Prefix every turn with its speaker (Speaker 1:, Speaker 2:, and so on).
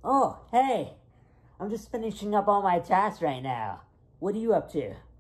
Speaker 1: Oh, hey, I'm just finishing up all my tasks right now. What are you up to?